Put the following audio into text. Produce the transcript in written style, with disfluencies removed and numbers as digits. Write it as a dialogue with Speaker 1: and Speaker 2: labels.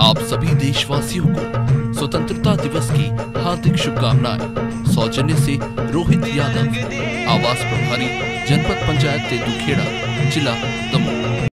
Speaker 1: आप सभी देशवासियों को स्वतंत्रता दिवस की हार्दिक शुभकामनाएं। सौजन्य से रोहित यादव, आवास प्रभारी, जनपद पंचायत तेंदुखेड़ा, जिला दमोह।